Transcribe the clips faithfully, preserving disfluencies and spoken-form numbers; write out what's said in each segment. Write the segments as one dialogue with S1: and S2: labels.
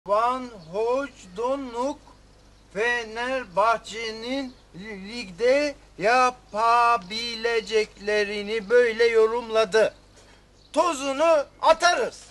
S1: Van Hooijdonk Fenerbahçe'nin ligde yapabileceklerini böyle yorumladı. Tozunu atarız.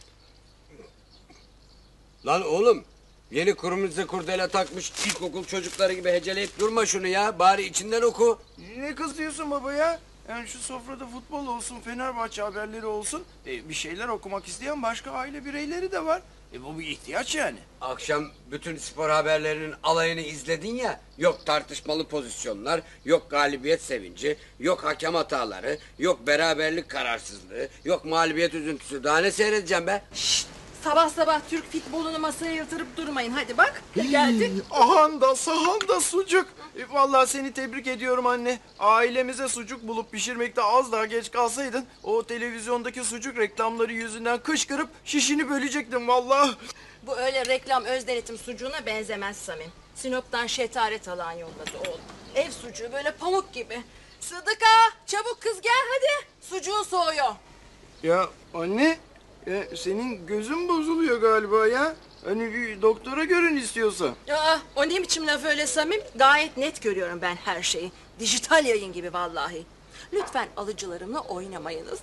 S2: Lan oğlum, yeni kırmızı kurdele takmış ilkokul çocukları gibi heceleyip durma şunu ya. Bari içinden oku.
S1: Ne kızıyorsun baba ya? Yani şu sofrada futbol olsun, Fenerbahçe haberleri olsun. E, bir şeyler okumak isteyen başka aile bireyleri de var. E, bu bir ihtiyaç yani.
S2: Akşam bütün spor haberlerinin alayını izledin ya. Yok tartışmalı pozisyonlar, yok galibiyet sevinci, yok hakem hataları, yok beraberlik kararsızlığı, yok mağlubiyet üzüntüsü. Daha ne seyredeceğim be?
S3: Şşt! Sabah sabah Türk futbolunu masaya yatırıp durmayın. Hadi bak geldi.
S1: Ahanda sahanda sucuk. E, vallahi seni tebrik ediyorum anne. Ailemize sucuk bulup pişirmekte az daha geç kalsaydın o televizyondaki sucuk reklamları yüzünden kışkırıp şişini bölecektim vallahi.
S3: Bu öyle reklam öz denetim sucuğuna benzemez Samim. Sinop'tan şetaret alan yolladı oğlum. Ev sucuğu böyle pamuk gibi. Sıdıka çabuk kız gel hadi. Sucuğun soğuyor.
S1: Ya anne, e, senin gözün bozuluyor galiba ya. Hani bir doktora görün istiyorsa.
S3: Aa, o ne biçim laf öyle Samim? Gayet net görüyorum ben her şeyi. Dijital yayın gibi vallahi. Lütfen alıcılarımla oynamayınız.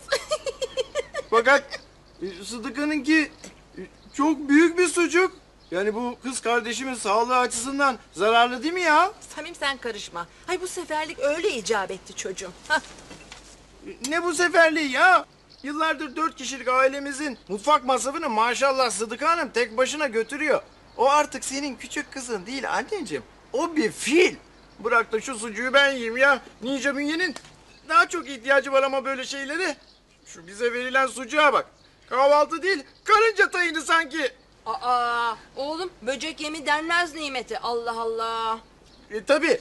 S1: Fakat e, Sıdıka'nınki e, çok büyük bir sucuk. Yani bu kız kardeşimin sağlığı açısından zararlı değil mi ya?
S3: Samim sen karışma. Hay bu seferlik öyle icap etti çocuğum. Hah.
S1: E, Ne bu seferliği ya? Yıllardır dört kişilik ailemizin mutfak masrafını maşallah Sıdıka Hanım tek başına götürüyor. O artık senin küçük kızın değil anneciğim. O bir fil. Bırak da şu sucuğu ben yiyeyim ya. Ninja Bünye'nin daha çok ihtiyacı var ama böyle şeyleri. Şu bize verilen sucuğa bak. Kahvaltı değil, karınca tayını sanki.
S3: Aa, oğlum böcek yemi denmez nimeti. Allah Allah.
S1: E tabi.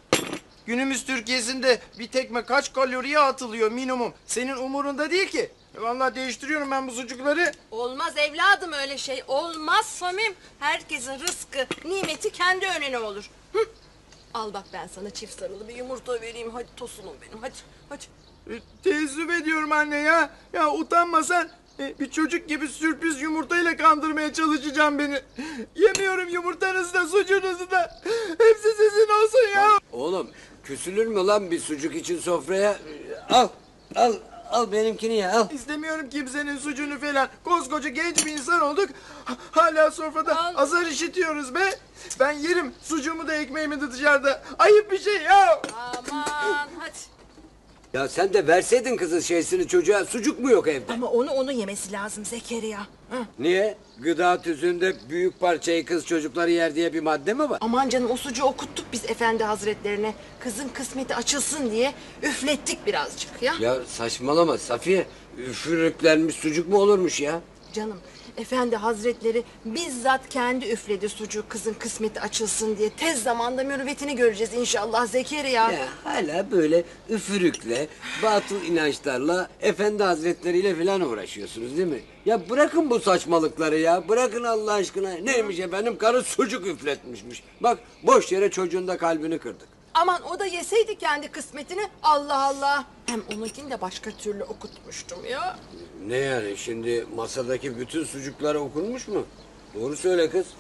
S1: Günümüz Türkiye'sinde bir tekme kaç kaloriye atılıyor minimum. Senin umurunda değil ki. E vallahi değiştiriyorum ben bu sucukları.
S3: Olmaz evladım öyle şey. Olmaz Samim. Herkesin rızkı, nimeti kendi önüne olur. Hı. Al bak ben sana çift sarılı bir yumurta vereyim. Hadi tosunum benim hadi. Hadi.
S1: E, teessüf ediyorum anne ya. Ya utanmasan e, bir çocuk gibi sürpriz yumurtayla kandırmaya çalışacağım beni. Yemiyorum yumurtanızı da sucuğunuzu da. Hepsi sizin olsun ya.
S2: Oğlum, küsülür mü lan bir sucuk için sofraya? Al, al, al benimkini ya al.
S1: İstemiyorum kimsenin sucuğunu falan. Koskoca genç bir insan olduk. H- Hala sofrada
S3: Al.
S1: azar işitiyoruz be. Ben yerim sucuğumu da ekmeğimi de dışarıda. Ayıp bir şey ya.
S3: Aman hadi.
S2: Ya sen de verseydin kızın şeysini çocuğa. Sucuk mu yok evde?
S3: Ama onu onu yemesi lazım Zekeriya. Hı.
S2: Niye? Gıda tüzüğünde büyük parçayı kız çocukları yer diye bir madde mi var?
S3: Aman canım o sucuğu okuttuk biz efendi hazretlerine. Kızın kısmeti açılsın diye üflettik birazcık ya.
S2: Ya saçmalama Safiye. Üfürüklenmiş sucuk mu olurmuş ya?
S3: Canım efendi hazretleri bizzat kendi üfledi sucuğu kızın kısmeti açılsın diye. Tez zamanda mürüvvetini göreceğiz inşallah Zekeriya.
S2: Ya hala böyle üfürükle, batıl inançlarla, efendi hazretleriyle falan uğraşıyorsunuz değil mi? Ya bırakın bu saçmalıkları ya. Bırakın Allah aşkına. Neymiş efendim? Karı sucuk üfletmişmiş. Bak boş yere çocuğun da kalbini kırdık.
S3: Aman o da yeseydi kendi kısmetini Allah Allah. Hem onunkini de başka türlü okutmuştum ya.
S2: Ne yani şimdi masadaki bütün sucuklar okunmuş mu? Doğru söyle kız.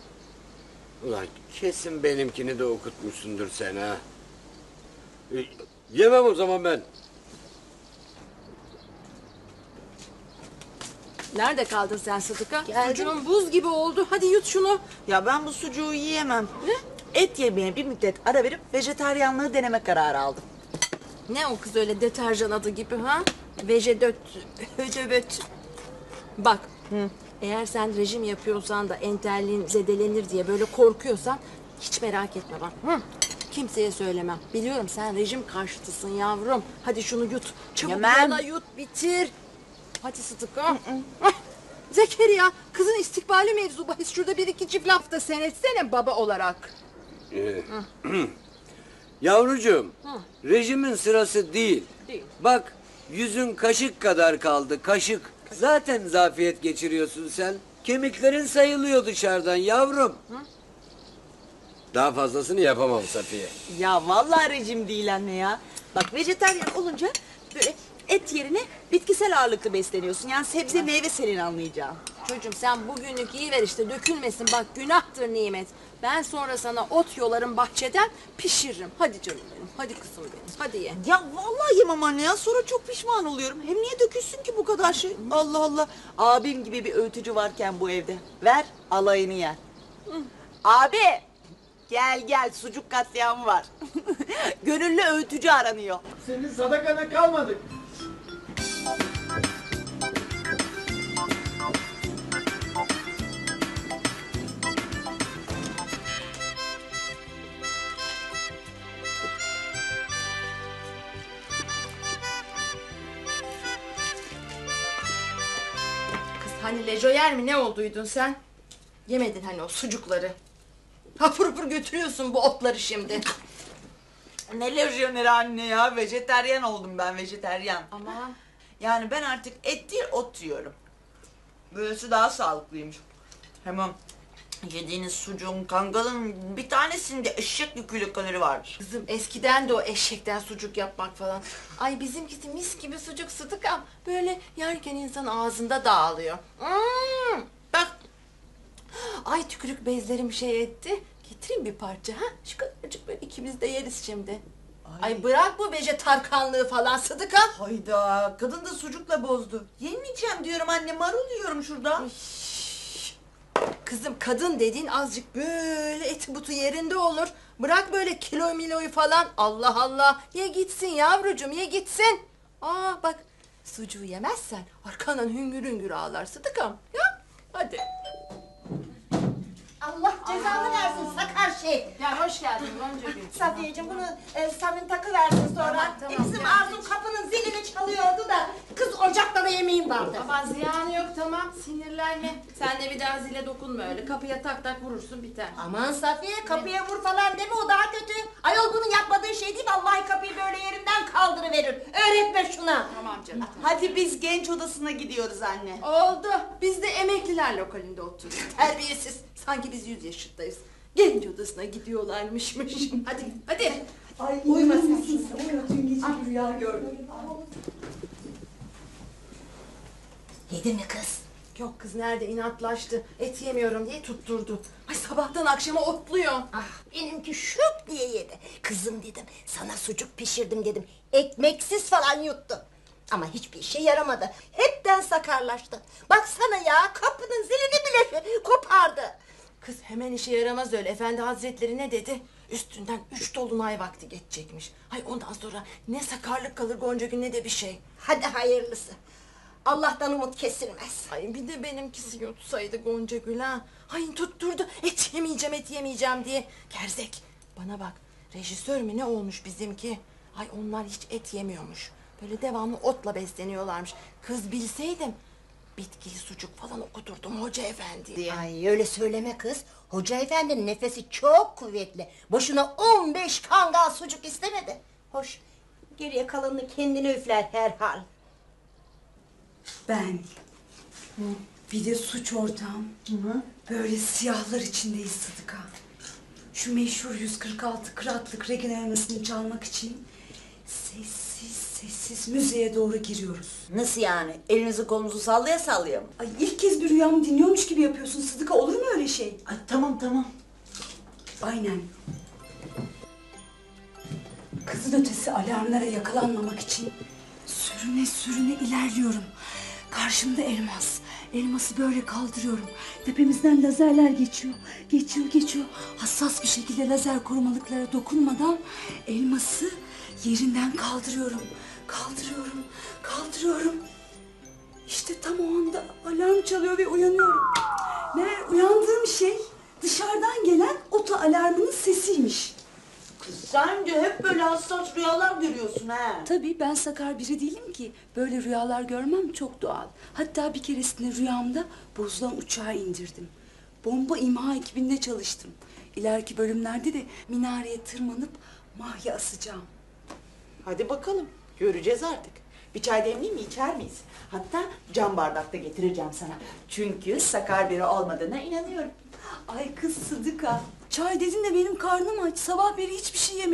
S2: Ulan kesin benimkini de okutmuşsundur sen ha. E, yemem o zaman ben.
S3: Nerede kaldın sen Sıdıka?
S4: Geldim.
S3: Sucuğun buz gibi oldu. Hadi yut şunu.
S4: Ya ben bu sucuğu yiyemem.
S3: Ne?
S4: Et yemeye bir müddet ara verip vejetaryenliği deneme kararı aldım.
S3: Ne o kız öyle deterjan adı gibi ha? Vejedöt, hödöböt. Bak, eğer sen rejim yapıyorsan da entelliğin zedelenir diye böyle korkuyorsan hiç merak etme bak. Hı? Kimseye söylemem. Biliyorum sen rejim karşıtısın yavrum. Hadi şunu yut. Çabuk
S4: Yemem.
S3: yola yut, bitir. Hadi Sıtıka. Hah. Zekeriya, kızın istikbali mevzu bahis. Şurada bir iki çift laf da sen etsene baba olarak.
S2: Ee, Yavrucuğum, rejimin sırası değil.
S3: Değil.
S2: Bak, yüzün kaşık kadar kaldı, kaşık. Zaten zafiyet geçiriyorsun sen. Kemiklerin sayılıyor dışarıdan yavrum. Daha fazlasını yapamam Safiye.
S4: Ya vallahi rejim değil anne ya. Bak vejetaryen olunca böyle et yerine bitkisel ağırlıklı besleniyorsun. Yani sebze meyve senin anlayacağın.
S3: Çocuğum sen bugünlük yiyiver işte dökülmesin bak günahtır nimet. Ben sonra sana ot yolarım bahçeden pişiririm. Hadi canım benim hadi kızım benim hadi ye.
S4: Ya vallahi yemem anne ya. Sonra çok pişman oluyorum. Hem niye dökülsün ki bu kadar şey? Allah Allah. Abim gibi bir öğütücü varken bu evde. Ver alayını yer. Abi. Gel gel sucuk katliamı var. Gönüllü öğütücü aranıyor.
S1: Senin sadakana kalmadık.
S3: Kız hani lejo yer mi ne olduydun sen? Yemedin hani o sucukları. Hapur hapur götürüyorsun bu otları şimdi.
S4: Ne lejyoneri anne ya. Vejeteryan oldum ben vejeteryan.
S3: Ama
S4: Yani ben artık et değil ot yiyorum. Böylesi daha sağlıklıymış. Hemen yediğiniz sucuğun, kangalın bir tanesinde eşek yüküyle kalori varmış.
S3: kızım eskiden de o eşekten sucuk yapmak falan. Ay bizimkisi mis gibi sucuk sıdıkam. Böyle yerken insan ağzında dağılıyor. Hmm, bak. Ay tükürük bezlerim şey etti. Getireyim bir parça ha. Şu kadarcık böyle ikimiz de yeriz şimdi. Ay,
S4: Ay.
S3: bırak bu vejetarkanlığı falan Sıdıka.
S4: Hayda, kadın da sucukla bozdu. Yemeyeceğim diyorum anne, marul yiyorum şurada.
S3: Kızım kadın dediğin azıcık böyle eti butu yerinde olur. Bırak böyle kilo miloyu falan. Allah Allah. Ye gitsin yavrucuğum ye gitsin. Aa bak sucuğu yemezsen arkandan hüngür hüngür ağlar Sıdıkam. Ya hadi.
S5: Allah cezanı versin sakar şey.
S3: Gel hoş geldin Gonca Gül.
S5: Safiyeciğim bunu e, Samim takı versin sonra.
S3: Tamam, tamam,
S5: e, bizim
S3: tamam.
S5: Arzu kapının zilini çalıyordu da kız ocakta da yemeğim vardı.
S3: Aman ziyanı yok tamam sinirlenme. Sen de bir daha zile dokunma öyle. Kapıya tak tak vurursun biter.
S5: Aman Safiye kapıya vur falan deme o daha kötü. Ayol bunun yapmadığı şey değil vallahi kapıyı böyle yerinden kaldırıverir. Öğretme şuna.
S3: Tamam canım.
S4: Hadi biz genç odasına gidiyoruz anne.
S3: Oldu. Biz de emekliler lokalinde oturuyoruz. Terbiyesiz. Sanki biz yüz yaşındayız. Genç odasına gidiyorlarmışmış. Hadi, hadi.
S4: Ay uyuma sen. Dün gece bir rüya gördüm.
S5: Yedi mi kız?
S3: Yok kız nerede inatlaştı. Et yemiyorum diye tutturdu. Ay sabahtan akşama otluyor.
S5: Ah benimki şup diye yedi. Kızım dedim sana sucuk pişirdim dedim. Ekmeksiz falan yuttu. Ama hiçbir işe yaramadı. Hepten sakarlaştı. Baksana ya kapının zilini bile kopardı.
S3: Kız hemen işe yaramaz öyle. Efendi Hazretleri ne dedi? Üstünden üç dolunay vakti geçecekmiş. Ay ondan sonra ne sakarlık kalır Gonca Gül ne de bir şey.
S5: Hadi hayırlısı. Allah'tan umut kesilmez.
S3: Ay bir de benimkisi yutsaydı Gonca Gül ha. Ay tutturdu et yemeyeceğim et yemeyeceğim diye. Gerzek bana bak rejisör mü ne olmuş bizimki? Ay onlar hiç et yemiyormuş. Böyle devamlı otla besleniyorlarmış. Kız bilseydim bitkili sucuk falan okuturdum hoca efendi diye.
S5: Ay öyle söyleme kız. Hoca efendinin nefesi çok kuvvetli. Boşuna on beş kangal sucuk istemedi. Hoş geriye kalanını kendine üfler herhal.
S6: Ben. Bir de suç ortağım. Böyle siyahlar içindeyiz Sıdıka. Şu meşhur yüz kırk altı kıratlık Regen elmasını çalmak için sessiz sessiz müzeye doğru giriyoruz.
S4: Nasıl yani? Elinizi kolunuzu sallaya sallaya mı?
S6: Ay ilk kez bir rüyamı dinliyormuş gibi yapıyorsun Sıdıka. Olur mu öyle şey?
S4: Ay tamam tamam.
S6: Aynen. Kızın ötesi alarmlara yakalanmamak için sürüne sürüne ilerliyorum. Karşımda elmas. Elması böyle kaldırıyorum. Tepemizden lazerler geçiyor. Geçiyor geçiyor. Hassas bir şekilde lazer korumalıklara dokunmadan elması yerinden kaldırıyorum. Kaldırıyorum. Kaldırıyorum. İşte tam o anda alarm çalıyor ve uyanıyorum. Meğer uyandığım şey dışarıdan gelen oto alarmının sesiymiş.
S4: Kız sen de hep böyle hassas rüyalar görüyorsun ha.
S6: Tabii ben sakar biri değilim ki. Böyle rüyalar görmem çok doğal. Hatta bir keresinde rüyamda bozulan uçağı indirdim. Bomba imha ekibinde çalıştım. İleriki bölümlerde de minareye tırmanıp mahya asacağım.
S4: Hadi bakalım göreceğiz artık. Bir çay demleyeyim mi içer miyiz? Hatta cam bardakta getireceğim sana. Çünkü sakar biri olmadığına inanıyorum.
S6: Ay kız Sıdıka. Çay dedin de benim karnım aç. Sabah beri hiçbir şey yemedim.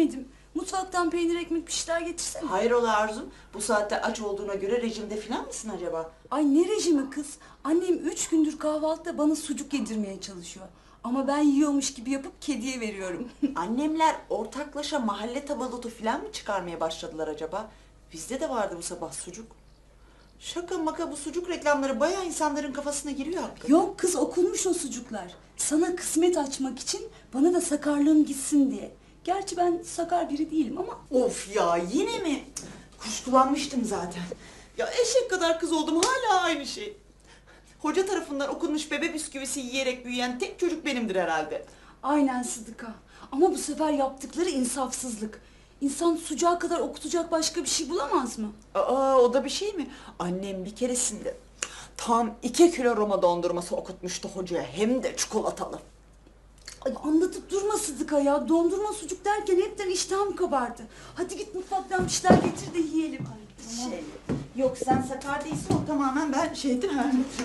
S6: Mutfaktan peynir ekmek bir şeyler getirsene.
S4: Hayrola Arzum? Bu saatte aç olduğuna göre rejimde falan mısın acaba?
S6: Ay ne rejimi kız? Annem üç gündür kahvaltıda bana sucuk yedirmeye çalışıyor. Ama ben yiyormuş gibi yapıp kediye veriyorum.
S4: Annemler ortaklaşa mahalle tabalotu falan mı çıkarmaya başladılar acaba? Bizde de vardı bu sabah sucuk. Şaka maka bu sucuk reklamları bayağı insanların kafasına giriyor hakikaten.
S6: Yok kız, okunmuş o sucuklar. Sana kısmet açmak için, bana da sakarlığım gitsin diye. Gerçi ben sakar biri değilim ama...
S4: Of ya, yine mi? Kuşkulanmıştım zaten. Ya eşek kadar kız oldum, hala aynı şey. Hoca tarafından okunmuş bebe bisküvisi yiyerek büyüyen tek çocuk benimdir herhalde.
S6: Aynen Sıdıka. Ama bu sefer yaptıkları insafsızlık. İnsan sucuğa kadar okutacak başka bir şey bulamaz mı?
S4: Aa, o da bir şey mi? Annem bir keresinde tam iki kilo Roma dondurması okutmuştu hocaya, hem de çikolatalı.
S6: Ay anlatıp durma Sıdıka ya. Dondurma sucuk derken hepten iştahım kabardı. Hadi git mutfaktan bir şeyler getir de yiyelim. Ay, tamam.
S4: Şey, yok sen sakar değilsin, o tamamen ben şeydim.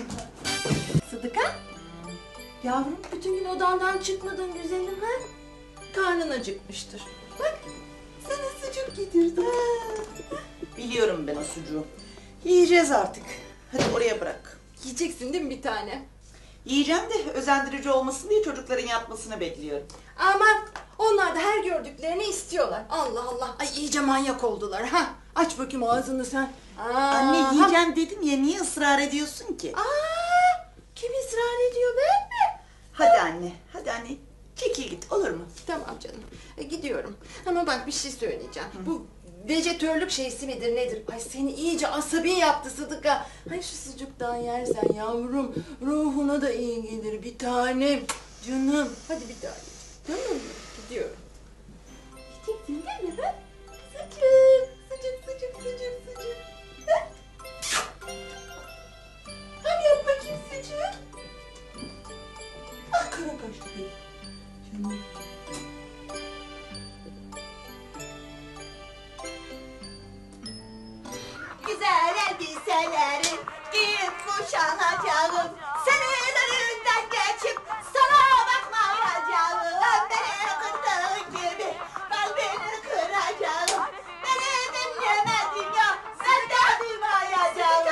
S3: Sıdıka? Yavrum bütün gün odandan çıkmadın güzelim ha? Karnın acıkmıştır. Bak sana sucuk getirdim.
S4: Biliyorum ben o sucuğu. Yiyeceğiz artık. Hadi oraya bırak.
S3: Yiyeceksin değil mi bir tane?
S4: Yiyeceğim de özendirici olmasın diye çocukların yapmasını bekliyorum.
S3: Ama onlar da her gördüklerini istiyorlar. Allah Allah. Ay iyice manyak oldular ha. Aç bakayım ağzını sen. Aa,
S4: Anne yiyeceğim dedim ya, niye ısrar ediyorsun ki?
S3: Aa, kim ısrar ediyor, ben mi?
S4: Hadi anne, hadi anne. Çekil git, olur mu?
S3: Tamam canım. E, gidiyorum. Ama bak bir şey söyleyeceğim. Bu vejetörlük şeysi midir nedir? Ay seni iyice asabi yaptı Sıdıka. Ay şu sucuktan yersen yavrum. Ruhuna da iyi gelir bir tanem. Canım. Hadi bir daha git. Tamam mı? Gidiyorum. Gideceksin değil mi? Ha? Sucuk. Sucuk sucuk sucuk sucuk. Ha? Hadi yap bakayım sucuk. Ah kara kaşlı benim. Canım.
S5: Güzel elbiselerim giyip kuşanacağım. Senin önünden geçip sana bakmayacağım. Beni kırdığın gibi kalbini kıracağım. Beni dinlemedin ya, ben de duymayacağım.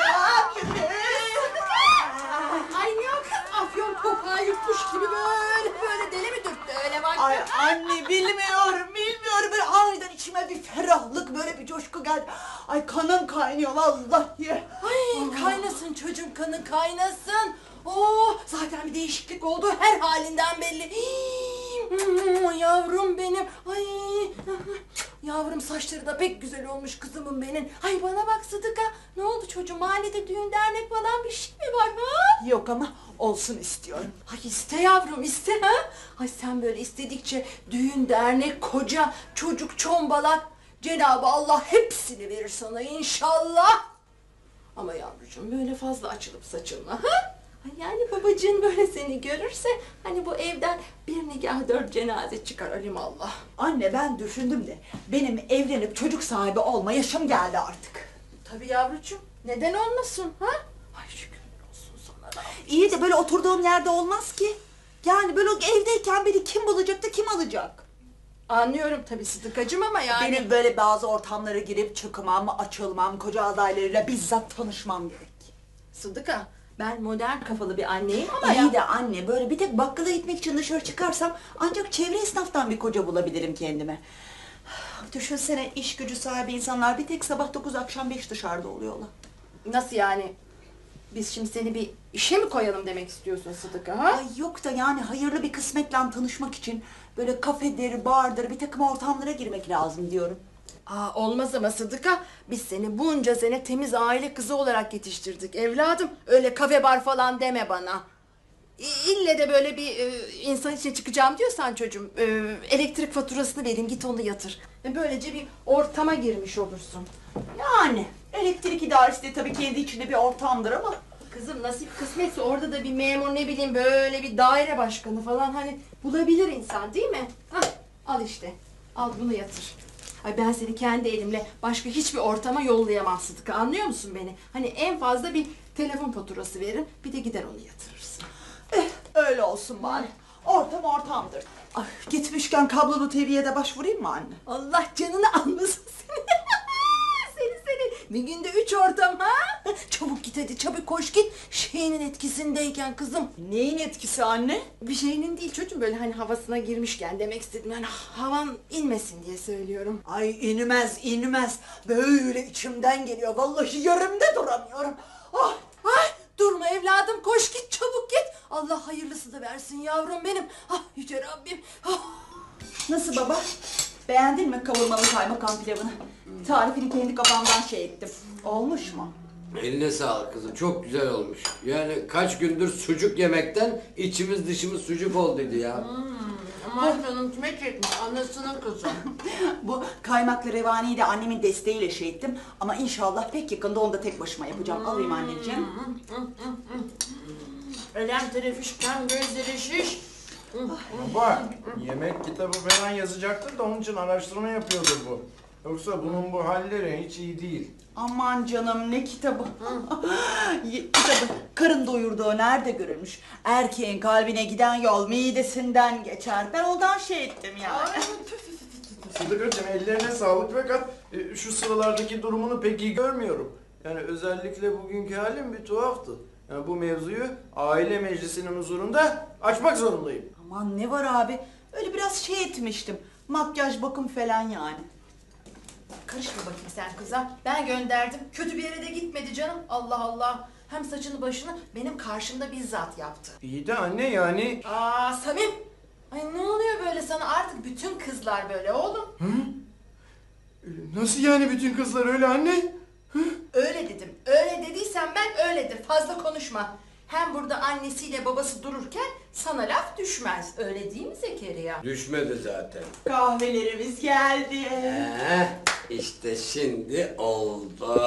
S3: Ay ne o kız afyon kokağı yutmuş gibi böyle böyle deli mi dürttü öyle bak.
S4: Ay anne bilmiyorum, bilmiyorum. Böyle aniden içime bir ferahlık, böyle bir coşku geldi. Ay kanım kaynıyor vallahi.
S3: Ay kaynasın çocuğum kanı kaynasın. Oo zaten bir değişiklik oldu her halinden belli. Hii, yavrum benim. Ay yavrum saçları da pek güzel olmuş kızımın benim. Ay bana bak Sıdıka, ne oldu çocuğum, mahallede düğün dernek falan bir şey mi var ha?
S4: Yok ama olsun istiyorum.
S3: Ay iste yavrum iste ha. Ay sen böyle istedikçe düğün dernek koca çocuk çombalak Cenab-ı Allah hepsini verir sana inşallah. Ama yavrucuğum böyle fazla açılıp saçılma ha. Ay yani babacığın böyle seni görürse hani bu evden bir nikah dört cenaze çıkar alimallah.
S4: Anne ben düşündüm de benim evlenip çocuk sahibi olma yaşım geldi artık.
S3: Tabii yavrucuğum neden olmasın ha? Ay şükürler olsun sana da.
S4: İyi de böyle oturduğum yerde olmaz ki. Yani böyle evdeyken beni kim bulacak da kim alacak?
S3: Anlıyorum tabii Sıdıkacığım ama yani.
S4: Benim böyle bazı ortamlara girip çıkmam, açılmam, koca adaylarıyla bizzat tanışmam gerek.
S3: Sıdıka ben modern kafalı bir anneyim ama
S4: İyi
S3: ya.
S4: de anne böyle bir tek bakkala gitmek için dışarı çıkarsam ancak çevre esnaftan bir koca bulabilirim kendime. Düşünsene iş gücü sahibi insanlar bir tek sabah dokuz akşam beş dışarıda oluyorlar.
S3: Nasıl yani? Biz şimdi seni bir işe mi koyalım demek istiyorsun Sıdıka ha?
S4: Ay yok da yani hayırlı bir kısmetle tanışmak için böyle kafedir, bardır bir takım ortamlara girmek lazım diyorum.
S3: Aa, olmaz ama Sıdıka. Biz seni bunca sene temiz aile kızı olarak yetiştirdik evladım. Öyle kafe bar falan deme bana. İ- İlle de böyle bir e, insan içine çıkacağım diyorsan çocuğum e, elektrik faturasını vereyim git onu yatır. E, böylece bir ortama girmiş olursun.
S4: Yani elektrik idaresi de tabii kendi içinde bir ortamdır ama
S3: Kızım nasip kısmetse orada da bir memur ne bileyim böyle bir daire başkanı falan hani bulabilir insan değil mi? Hah, al işte al bunu yatır. Ay ben seni kendi elimle başka hiçbir ortama yollayamam Sıdıka, anlıyor musun beni? Hani en fazla bir telefon faturası verin bir de gider onu yatırırsın.
S4: eh, öyle olsun bari. Ortam ortamdır. Ay, gitmişken kablolu T V'ye de başvurayım mı anne?
S3: Allah canını almasın seni. Seni seni. Bir günde üç ortam ha? Çabuk git hadi çabuk koş git. Şeyinin etkisindeyken kızım.
S4: Neyin etkisi anne?
S3: Bir şeyinin değil çocuğum böyle hani havasına girmişken demek istedim. Yani havan inmesin diye söylüyorum.
S4: Ay inmez inmez. Böyle içimden geliyor. Vallahi yerimde duramıyorum. Ah,
S3: Ay durma evladım koş git çabuk git. Allah hayırlısı da versin yavrum benim. Ah yüce Rabbim. Ah.
S4: nasıl baba? Beğendin mi kavurmalı kaymakam pilavını? Tarifini kendi kafamdan şey ettim. Olmuş mu?
S2: Eline sağlık kızım. Çok güzel olmuş. Yani kaç gündür sucuk yemekten içimiz dışımız sucuk olduydu ya.
S3: Aman canım kime çekmiş anasının kızı.
S4: Bu kaymaklı revaniyi de annemin desteğiyle şey ettim. Ama inşallah pek yakında onu da tek başıma yapacağım. Alayım anneciğim.
S3: Elem terefişken gözleri şiş.
S1: Baba yemek kitabı falan yazacaktır da onun için araştırma yapıyordur bu. Yoksa bunun bu halleri hiç iyi değil.
S4: Aman canım ne kitabı. Ye- kitabı karın doyurduğu nerede görülmüş? Erkeğin kalbine giden yol midesinden geçer. Ben ondan şey ettim yani.
S1: Sıdıkacığım ellerine sağlık fakat e, şu sıralardaki durumunu pek iyi görmüyorum. Yani özellikle bugünkü halim bir tuhaftı. Yani bu mevzuyu aile meclisinin huzurunda açmak zorundayım.
S4: Aman ne var abi? Öyle biraz şey etmiştim. Makyaj bakım falan yani.
S3: Karışma bakayım sen kıza. Ben gönderdim. Kötü bir yere de gitmedi canım. Allah Allah. Hem saçını başını benim karşımda bizzat yaptı.
S1: İyi de anne yani...
S3: Aa Samim. Ay ne oluyor böyle sana? Artık bütün kızlar böyle oğlum.
S1: Nasıl yani bütün kızlar öyle anne?
S3: Öyle dedim. Öyle dediysen ben öyledir. Fazla konuşma. Hem burada annesiyle babası dururken sana laf düşmez. Öyle değil mi Zekeriya?
S2: Düşmedi zaten.
S4: Kahvelerimiz geldi.
S2: Heh, işte şimdi oldu.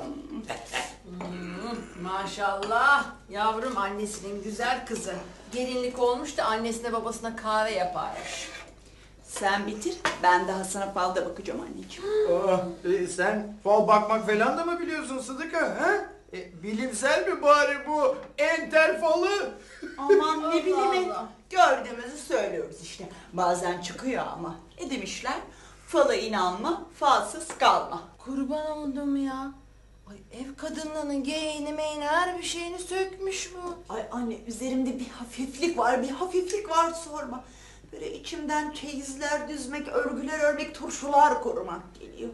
S3: Maşallah. Yavrum annesinin güzel kızı. Gelinlik olmuş da annesine babasına kahve yaparmış.
S4: Sen bitir. Ben daha sana falda bakacağım anneciğim.
S1: Aa, e, sen fal bakmak falan da mı biliyorsun Sıdıka? Ha? E, bilimsel mi bari bu entel falı?
S4: Aman ne bileyim.
S3: Allah.
S4: Gördüğümüzü söylüyoruz işte. Bazen çıkıyor ama. Ne demişler? Fala inanma, falsız kalma.
S3: Kurban oldum ya. Ay ev kadınlarının geyiğini meyini her bir şeyini sökmüş bu.
S4: Ay anne üzerimde bir hafiflik var, bir hafiflik var sorma. Böyle içimden çeyizler düzmek, örgüler örmek, turşular korumak geliyor.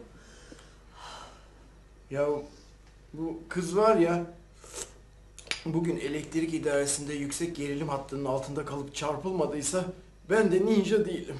S1: Ya bu kız var ya bugün elektrik idaresinde yüksek gerilim hattının altında kalıp çarpılmadıysa ben de ninja değilim.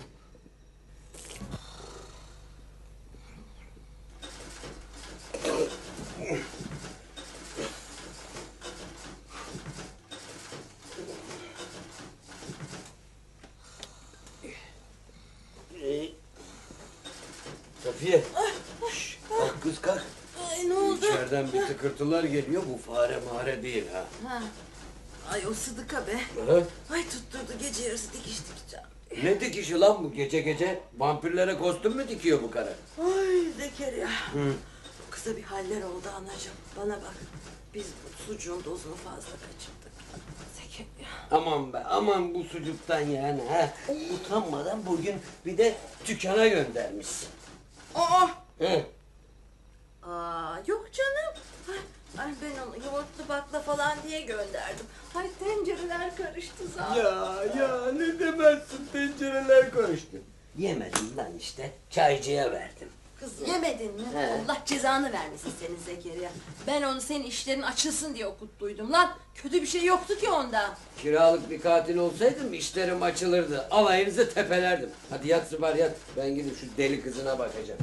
S2: Safiye. Şş, kalk kız kalk.
S3: Ay ne oldu?
S2: İçeriden bir tıkırtılar geliyor. Bu fare mare değil ha.
S3: Ha. Ay o Sıdıka be.
S2: Ha?
S3: Ay tutturdu gece yarısı dikiş dikeceğim.
S2: Ne dikişi lan bu gece gece? Vampirlere kostüm mü dikiyor bu karı?
S3: Ay Zekeriya. Bu kıza bir haller oldu anacığım. Bana bak. Biz bu sucuğun dozunu fazla kaçırdık. Zekeriya.
S2: Aman be aman bu sucuktan yani ha. Utanmadan bugün bir de dükkana göndermişsin.
S3: Aa.
S2: Hı.
S3: Aa yok canım. Ay, ay ben onu yoğurtlu bakla falan diye gönderdim. Ay tencereler karıştı zaten.
S2: Ya ya ne demezsin tencereler karıştı. Yemedim lan işte çaycıya verdim.
S3: Kız yemedin mi?
S2: He.
S3: Allah cezanı vermesin senin Zekeriya. Ben onu senin işlerin açılsın diye okuttuydum lan. Kötü bir şey yoktu ki onda.
S2: Kiralık bir katil olsaydım işlerim açılırdı. Alayınızı tepelerdim. Hadi yat Zıbar yat. Ben gidip şu deli kızına bakacağım.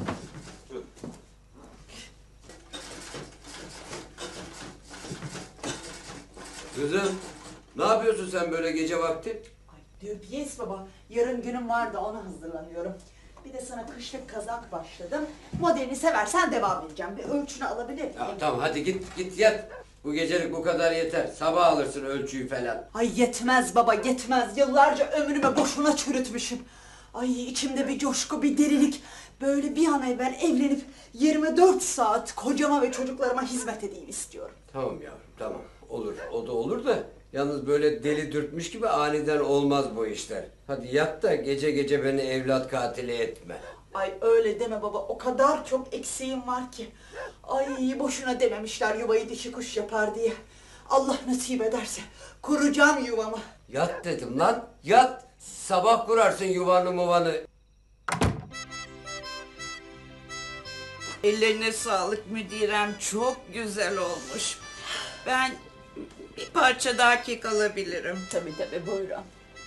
S2: Kızım ne yapıyorsun sen böyle gece vakti?
S4: Ay diyor piyes baba, yarın günüm var da ona hazırlanıyorum. Bir de sana kışlık kazak başladım. Modelini seversen devam edeceğim. Bir ölçünü alabilir miyim?
S2: Ya, tamam hadi git git yat. Bu gecelik bu kadar yeter. Sabah alırsın ölçüyü falan.
S4: Ay yetmez baba yetmez. Yıllarca ömrümü boşuna çürütmüşüm. Ay içimde bir coşku, bir delilik. Böyle bir an evvel evlenip yirmi dört saat kocama ve çocuklarıma hizmet edeyim istiyorum.
S2: Tamam yavrum tamam. Olur o da olur da Yalnız böyle deli dürtmüş gibi aniden olmaz bu işler. Hadi yat da gece gece beni evlat katili etme.
S4: Ay öyle deme baba, o kadar çok eksiğim var ki. Ay boşuna dememişler yuvayı dişi kuş yapar diye. Allah nasip ederse kuracağım yuvamı.
S2: Yat dedim lan, yat. Sabah kurarsın yuvanı muvanı.
S7: Ellerine sağlık müdirem, çok güzel olmuş. Ben bir parça daha kek alabilirim.
S4: Tabii tabii, buyurun.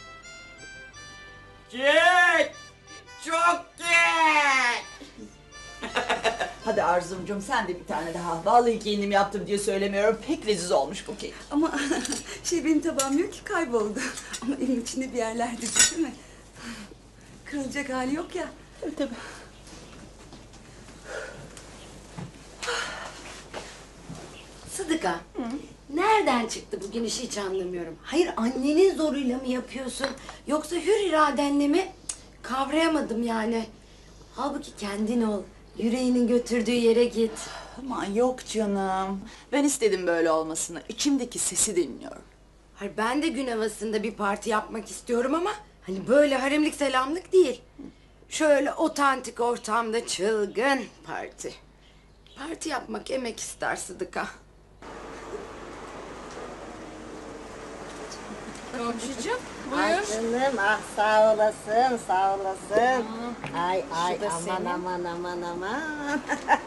S7: Kek! Çok kek!
S4: Hadi Arzumcum sen de bir tane daha. Vallahi kendim yaptım diye söylemiyorum. Pek leziz olmuş bu kek.
S6: Ama şey benim tabağım yok ki, kayboldu. Ama evin içinde bir yerlerde değil mi? Kırılacak hali yok ya.
S4: Tabii tabii.
S8: Sıdıka, nereden çıktı bugün iş hiç anlamıyorum. Hayır, annenin zoruyla mı yapıyorsun yoksa hür iradenle mi? Cık, kavrayamadım yani. Halbuki kendin ol, yüreğinin götürdüğü yere git.
S4: Aman yok canım. Ben istedim böyle olmasını. İçimdeki sesi dinliyorum.
S8: Hayır, ben de gün havasında bir parti yapmak istiyorum ama hani böyle haremlik selamlık değil. Şöyle otantik ortamda çılgın parti. Parti yapmak emek ister Sıdıka. Komşucuğum,
S5: Ay canım, ah sağ olasın, sağ olasın. Ay ay aman aman aman aman.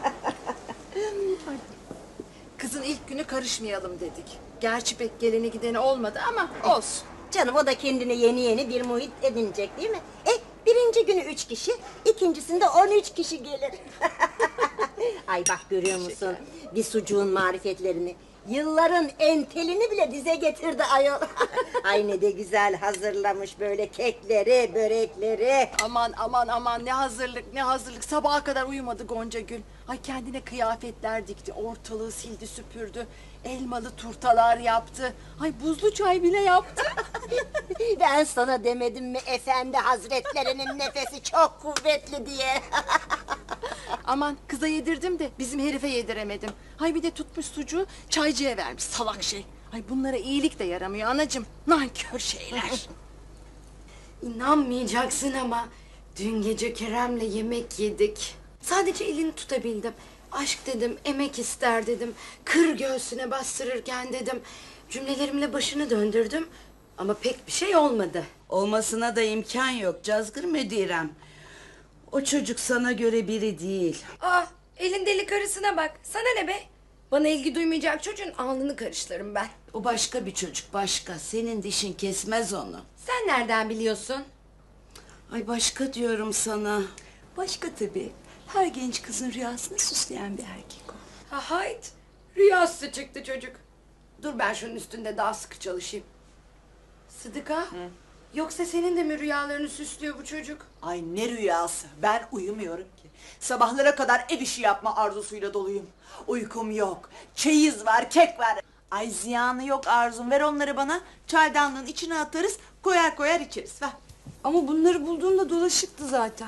S3: Kızın ilk günü karışmayalım dedik. Gerçi pek geleni gideni olmadı ama olsun.
S5: Canım o da kendine yeni yeni bir muhit edinecek değil mi? E birinci günü üç kişi, ikincisinde on üç kişi gelir. Ay bak görüyor musun bir sucuğun marifetlerini? Yılların entelini bile dize getirdi ayol. Ay ne de güzel hazırlamış böyle kekleri, börekleri.
S3: Aman aman aman, ne hazırlık ne hazırlık. Sabaha kadar uyumadı Gonca Gül. Ay kendine kıyafetler dikti, ortalığı sildi süpürdü. Elmalı turtalar yaptı. Ay buzlu çay bile yaptı.
S5: Ben sana demedim mi efendi hazretlerinin nefesi çok kuvvetli diye.
S3: Aman kıza yedirdim de bizim herife yediremedim. Hay bir de tutmuş sucuğu çaycıya vermiş, salak şey. Ay bunlara iyilik de yaramıyor anacığım. Nankör şeyler.
S8: İnanmayacaksın ama dün gece Kerem'le yemek yedik. Sadece elini tutabildim. Aşk dedim, emek ister dedim. Kır göğsüne bastırırken dedim. Cümlelerimle başını döndürdüm. Ama pek bir şey olmadı.
S7: Olmasına da imkan yok cazgır müdirem. O çocuk sana göre biri değil.
S8: Ah, elin deli karısına bak. Sana ne be? Bana ilgi duymayacak çocuğun alnını karıştırırım ben.
S7: O başka bir çocuk, başka. Senin dişin kesmez onu.
S8: Sen nereden biliyorsun?
S7: Ay başka diyorum sana.
S6: Başka tabii. Her genç kızın rüyasını süsleyen bir erkek o.
S8: Ha hayt. Rüyası çıktı çocuk. Dur ben şunun üstünde daha sıkı çalışayım. Sıdıka. Yoksa senin de mi rüyalarını süslüyor bu çocuk?
S4: Ay ne rüyası. Ben uyumuyorum ki. Sabahlara kadar ev işi yapma arzusuyla doluyum. Uykum yok. Çeyiz var, kek var. Ay ziyanı yok Arzum. Ver onları bana. Çaydanlığın içine atarız. Koyar koyar içeriz. Ver.
S6: Ama bunları bulduğunda dolaşıktı zaten.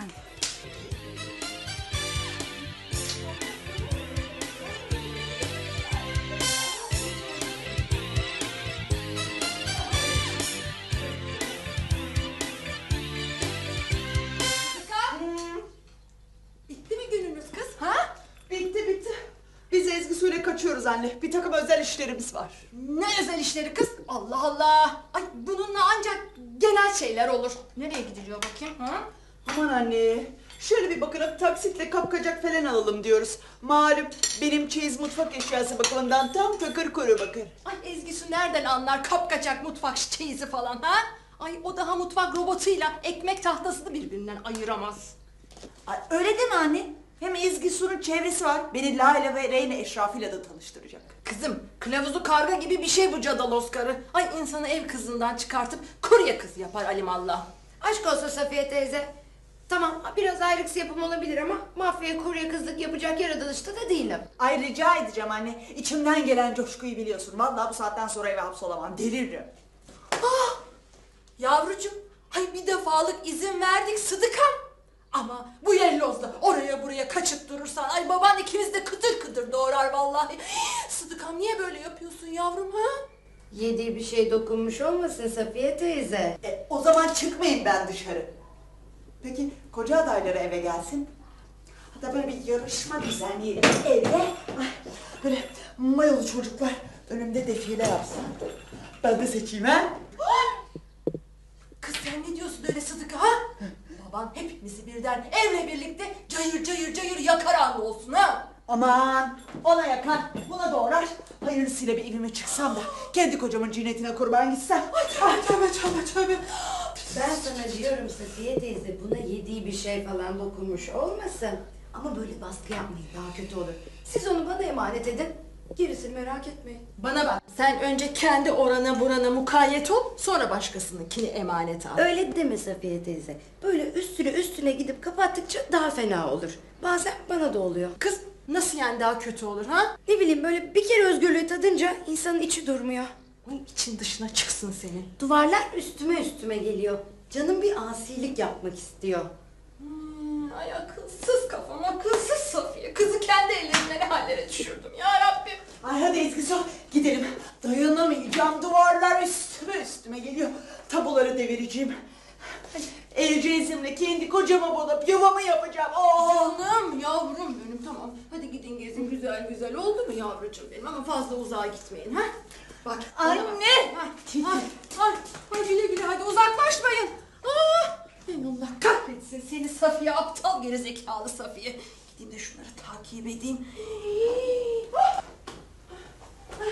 S3: Bitti mi gününüz kız ha?
S4: Bitti bitti. Biz Ezgi Su'yla kaçıyoruz anne. Bir takım özel işlerimiz var.
S3: Ne özel işleri kız? Allah Allah. Ay bununla ancak genel şeyler olur. Nereye gidiliyor bakayım ha?
S4: Aman anne. Şöyle bir bakınıp taksitle kapkacak falan alalım diyoruz. Malum benim çeyiz mutfak eşyası bakımından tam takır kuru bakır.
S3: Ay Ezgisu nereden anlar kapkaçak mutfak çeyizi falan ha? Ay o daha mutfak robotuyla ekmek tahtasını birbirinden ayıramaz.
S4: Ay, öyle deme anne. Hem Ezgi Su'nun çevresi var. Beni Layla ve Reyne eşrafıyla da tanıştıracak.
S3: Kızım kılavuzu karga gibi bir şey bu cadalos karı. Ay insanı ev kızından çıkartıp kurye kız yapar alimallah.
S8: Aşk olsun Safiye teyze. Tamam biraz ayrıksı yapım olabilir ama mafya kurye kızlık yapacak yaratılışta da değilim.
S4: Ay rica edeceğim anne. İçimden gelen coşkuyu biliyorsun. Vallahi bu saatten sonra eve hapsolamam. Deliririm.
S3: Ah! Yavrucuğum, ay bir defalık izin verdik Sıdıkam. Ama bu yellozla oraya buraya kaçıp durursan ay baban ikimiz de kıtır kıtır doğrar vallahi. Sıdıkam niye böyle yapıyorsun yavrum ha?
S8: Yediği bir şey dokunmuş olmasın Safiye teyze?
S4: E, o zaman çıkmayayım ben dışarı. Peki koca adayları eve gelsin. Hatta böyle bir yarışma düzenleyelim evde. Ay, böyle mayolu çocuklar önümde defile yapsın. Ben de seçeyim ha.
S3: Kız sen ne diyorsun öyle Sıdıka ha? Baban hepimizi birden evle birlikte cayır cayır cayır yakar anlı olsun ha?
S4: Aman ona yakar, buna doğrar. Hayırlısıyla bir evime çıksam da kendi kocamın cinnetine kurban gitsem. Ay tövbe tövbe tövbe tövbe.
S8: Ben sana diyorum Safiye teyze, buna yediği bir şey falan dokunmuş olmasın. Ama böyle baskı yapmayın, daha kötü olur. Siz onu bana emanet edin. Gerisini merak etmeyin.
S3: Bana bak sen önce kendi orana burana mukayyet ol sonra başkasınınkini emanet al.
S8: Öyle deme Safiye teyze. Böyle üstüne üstüne gidip kapattıkça daha fena olur. Bazen bana da oluyor.
S3: Kız nasıl yani daha kötü olur ha?
S8: Ne bileyim, böyle bir kere özgürlüğü tadınca insanın içi durmuyor.
S3: Ay, için dışına çıksın senin.
S8: Duvarlar üstüme üstüme geliyor. Canım bir asilik yapmak istiyor.
S3: Hmm, ay akılsız kafam akılsız Safiye. Kızı kendi ellerimle ne hallere düşürdüm ya Rabbim.
S4: Ay hadi Ezgi gidelim. Dayanamayacağım, duvarlar üstüme üstüme geliyor. Tabuları devireceğim. El cezimle kendi kocama bulup yuvamı yapacağım. Oh!
S3: Canım yavrum benim tamam. Hadi gidin gezin güzel güzel oldu mu yavrucuğum benim ama fazla uzağa gitmeyin ha. Bak bana bak.
S4: Anne!
S3: Ha, ha, ha, ha, güle güle hadi uzaklaşmayın. Ah, ben Allah kahretsin seni Safiye aptal gerizekalı Safiye. Gideyim de şunları takip edeyim. Ah, ah,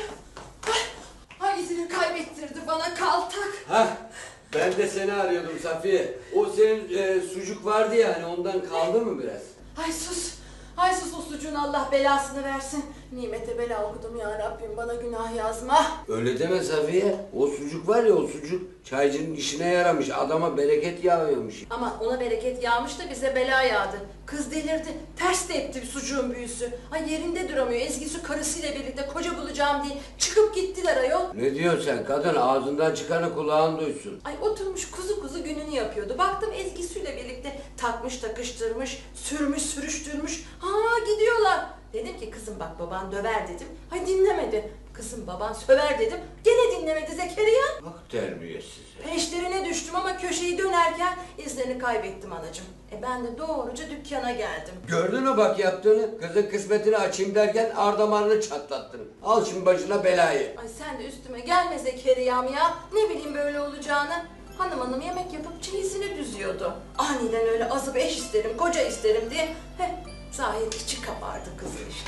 S3: ah. Ay izini kaybettirdi bana kaltak.
S2: Hah, ben de seni arıyordum Safiye. O senin e, sucuk vardı ya hani, ondan kaldı mı biraz?
S3: Ay sus. Ay sus o sucuğun Allah belasını versin. Nimete bela okudum ya Rabbim bana günah yazma.
S2: Öyle deme Safiye. O sucuk var ya, o sucuk çaycının işine yaramış. Adama bereket yağıyormuş.
S3: Ama ona bereket yağmış da bize bela yağdı. Kız delirdi. Ters de etti sucuğun büyüsü. Ay yerinde duramıyor. Ezgisu karısıyla birlikte koca bulacağım diye çıkıp gittiler ayol.
S2: Ne diyorsun sen kadın? Ağzından çıkanı kulağın duysun.
S3: Ay oturmuş kuzu kuzu gününü yapıyordu. Baktım Ezgisu'yla birlikte takmış takıştırmış, sürmüş sürüştürmüş. Ha gidiyorlar. Dedim ki kızım bak baban döver dedim. Hay dinlemedi. Kızım baban söver dedim. Gene dinlemedi Zekeriya.
S2: Bak terbiyesiz.
S3: Peşlerine düştüm ama köşeyi dönerken izlerini kaybettim anacığım. E ben de doğruca dükkana geldim.
S2: Gördün mü bak yaptığını? Kızın kısmetini açayım derken ardamanını çatlattın. Al şimdi başına belayı.
S3: Ay sen de üstüme gelme Zekeriya'm ya. Ne bileyim böyle olacağını. Hanım hanım yemek yapıp çeyizini düzüyordu. Aniden öyle azıp eş isterim, koca isterim diye. Heh, zahir içi kabardı kızın işte.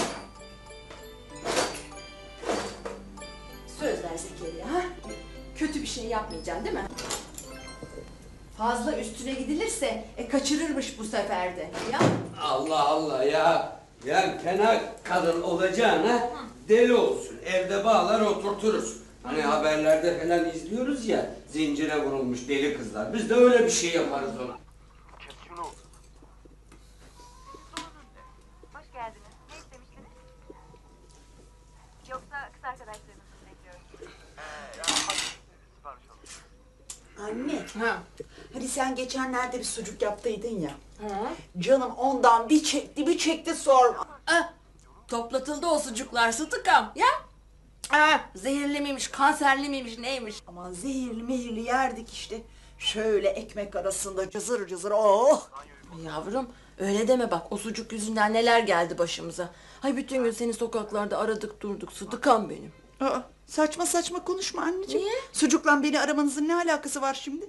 S3: Söz ver Zekeriya ha? Kötü bir şey yapmayacaksın değil mi? Fazla üstüne gidilirse e, kaçırırmış bu sefer de. Ya
S2: Allah Allah ya. Ya fena kadın olacağına deli olsun. Evde bağlar oturturuz. Hani haberlerde falan izliyoruz ya, zincire vurulmuş deli kızlar. Biz de öyle bir şey yaparız ona.
S9: Hoş geldiniz. Ne istemiştiniz? Yoksa kız arkadaşlarınızı mı bekliyoruz?
S4: Anne,
S3: ha.
S4: hani sen geçenlerde bir sucuk yaptıydın ya.
S3: Ha.
S4: Canım ondan bir çekti bir çekti sorma.
S3: Ah, toplatıldı o sucuklar Sıtıkam ya. Ah, zehirli miymiş, kanserli miymiş, neymiş?
S4: Aman zehirli mehirli yerdik işte. Şöyle ekmek arasında cızır cızır oh.
S3: Yavrum öyle deme bak o sucuk yüzünden neler geldi başımıza. Hay bütün gün seni sokaklarda aradık durduk Sıdıkam benim.
S4: Aa, saçma saçma konuşma anneciğim.
S3: Niye?
S4: Sucukla beni aramanızın ne alakası var şimdi?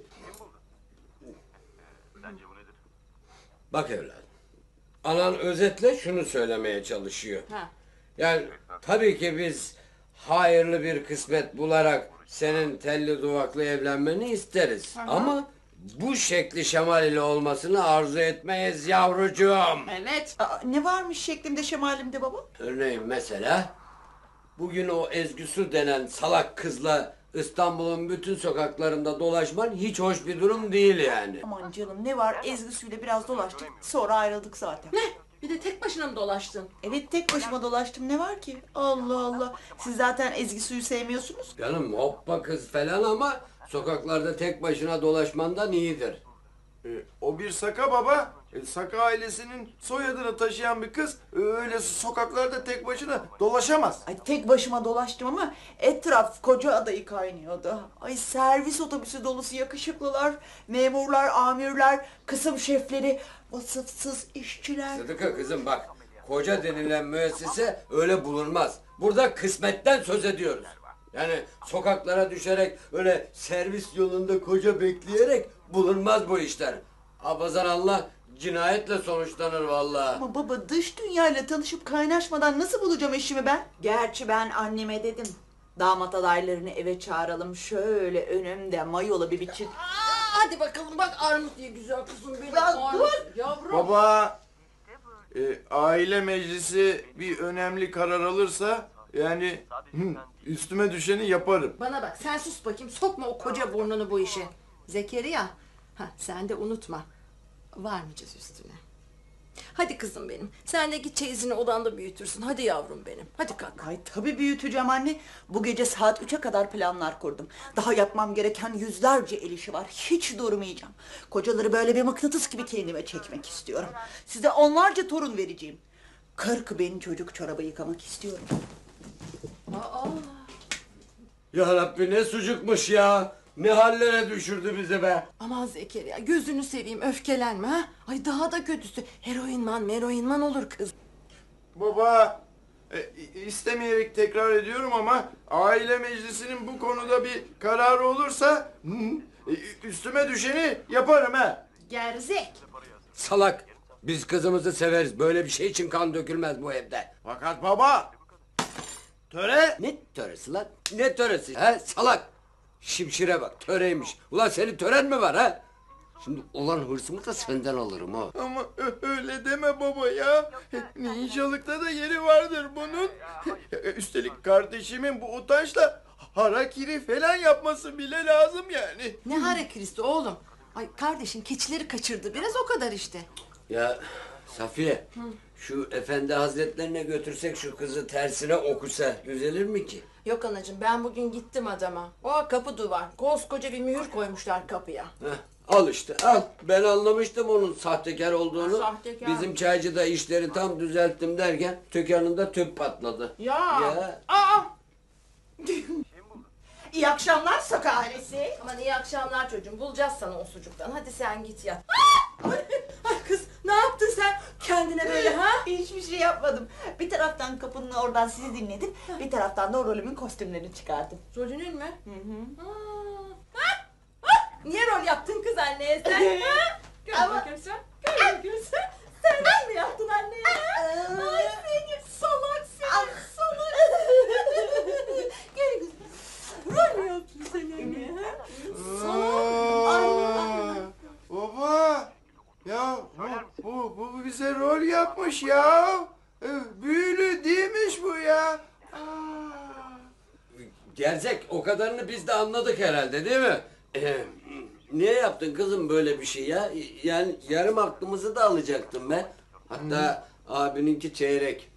S2: Bak evladım. Anan özetle şunu söylemeye çalışıyor.
S3: Ha.
S2: Yani tabii ki biz hayırlı bir kısmet bularak senin telli duvaklı evlenmeni isteriz. Ama bu şekli şemal ile olmasını arzu etmeyiz yavrucuğum.
S3: Evet.
S4: Aa, ne varmış şeklimde şemalimde baba?
S2: Örneğin mesela bugün o Ezgüsü denen salak kızla İstanbul'un bütün sokaklarında dolaşman hiç hoş bir durum değil yani.
S4: Aman canım ne var Ezgi'süyle biraz dolaştık sonra ayrıldık zaten.
S3: Ne? Bir de tek başına mı dolaştın?
S4: Evet tek başıma dolaştım ne var ki? Allah Allah. Siz zaten Ezgi Su'yu sevmiyorsunuz.
S2: Canım hoppa kız falan ama sokaklarda tek başına dolaşmandan iyidir.
S1: E, o bir saka baba. E, Saka ailesinin soyadını taşıyan bir kız öyle sokaklarda tek başına dolaşamaz.
S4: Ay tek başıma dolaştım ama etraf koca adayı kaynıyordu. Ay servis otobüsü dolusu yakışıklılar, memurlar, amirler, kısım şefleri, vasıfsız işçiler.
S2: Sıdıka kızım bak, koca denilen müessese öyle bulunmaz. Burada kısmetten söz ediyoruz. Yani sokaklara düşerek öyle servis yolunda koca bekleyerek bulunmaz bu işler. Abazan Allah cinayetle sonuçlanır vallahi.
S4: Ama baba dış dünyayla tanışıp kaynaşmadan nasıl bulacağım eşimi ben? Gerçi ben anneme dedim. Damat adaylarını eve çağıralım. Şöyle önümde mayolu bir biçim.
S3: Hadi bakalım bak armut diye güzel kızım benim.
S4: Ya,
S3: Armut,
S4: dur.
S3: yavrum.
S1: Baba, e, aile meclisi bir önemli karar alırsa yani hı, üstüme düşeni yaparım.
S3: Bana bak sen sus bakayım sokma o koca burnunu bu işe. Zekeriya ha, sen de unutma varmayacağız üstüne. Hadi kızım benim sen de git çeyizini odanda büyütürsün. Hadi yavrum benim hadi kalk.
S4: Ay tabii büyüteceğim anne. Bu gece saat üçe kadar planlar kurdum. Daha yapmam gereken yüzlerce el işi var. Hiç durmayacağım. Kocaları böyle bir mıknatıs gibi kendime çekmek istiyorum. Size onlarca torun vereceğim. Kırk bin çocuk çorabı yıkamak istiyorum.
S3: Aa,
S2: Ya Rabbi ne sucukmuş ya. Ne hallere düşürdü bizi be.
S3: aman Zekeriya gözünü seveyim öfkelenme ha. Ay daha da kötüsü heroinman meroinman olur kız.
S1: Baba, e, istemeyerek tekrar ediyorum ama aile meclisinin bu konuda bir kararı olursa hı, e, üstüme düşeni yaparım ha.
S3: Gerzek.
S2: Salak. Biz kızımızı severiz. Böyle bir şey için kan dökülmez bu evde.
S1: Fakat baba, töre
S2: Ne töresi lan? Ne töresi? He salak. Şimşire bak töreymiş. Ulan senin tören mi var ha? Şimdi olan hırsımı da senden alırım ha.
S1: ama ö- öyle deme baba ya. Ninjalıkta da yeri vardır bunun. Üstelik kardeşimin bu utançla harakiri falan yapması bile lazım yani.
S3: Ne harekirisi oğlum. Ay kardeşin keçileri kaçırdı biraz o kadar işte.
S2: Ya Safiye. Şu efendi hazretlerine götürsek şu kızı tersine okusa düzelir mi ki?
S3: Yok anacığım ben bugün gittim adama. O kapı duvar. Koskoca bir mühür koymuşlar kapıya.
S2: Heh, al işte al. Ben anlamıştım onun sahtekar olduğunu.
S3: Sahtekar.
S2: Bizim çaycıda işleri tam düzelttim derken tükanında tüp patladı.
S3: Ya.
S2: Ya.
S3: Aa.
S4: İyi akşamlar Saka ailesi.
S3: Aman iyi akşamlar çocuğum. Bulacağız sana o sucuktan. Hadi sen git yat. Ay, ay kız ne yaptın sen kendine böyle ha?
S4: Hiçbir şey yapmadım. Bir taraftan kapının oradan sizi dinledim. Bir taraftan da o rolümün kostümlerini çıkardım.
S3: Rolünün mü? Hı hı. Ha? Ha? Niye rol yaptın kız anneye sen? Ha? Gör
S4: Ama-
S3: bakayım sen. Gör bakayım sen. Sen mi yaptın anneye? Ha? Ay seni salak seni salak. Gel kızım. Rol mü yaptın sen anneye? Ha?
S1: Aa, baba, ya bu, bu, bu bize rol yapmış ya. E, Büyülü değilmiş bu ya. Aa.
S2: Gerzek o kadarını biz de anladık herhalde değil mi? Ee, niye yaptın kızım böyle bir şey ya? Yani yarım aklımızı da alacaktım ben. Hatta abininki çeyrek.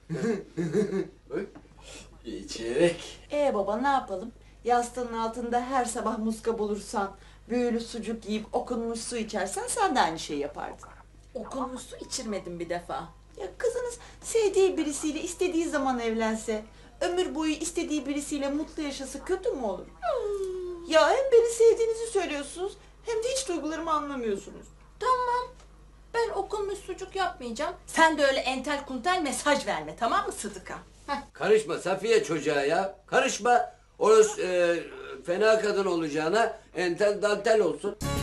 S2: çeyrek.
S4: Ee baba ne yapalım? Yastığın altında her sabah muska bulursan, büyülü sucuk yiyip okunmuş su içersen sen de aynı şeyi yapardın.
S3: Okunmuş su içirmedim bir defa.
S4: Ya kızınız sevdiği birisiyle istediği zaman evlense, ömür boyu istediği birisiyle mutlu yaşasa kötü mü olur? Ya hem beni sevdiğinizi söylüyorsunuz hem de hiç duygularımı anlamıyorsunuz.
S3: Tamam. Ben okunmuş sucuk yapmayacağım. Sen de öyle entel kuntel mesaj verme tamam mı Sıdıka? Heh.
S2: Karışma Safiye çocuğa ya. Karışma. O e, fena kadın olacağına entel dantel olsun.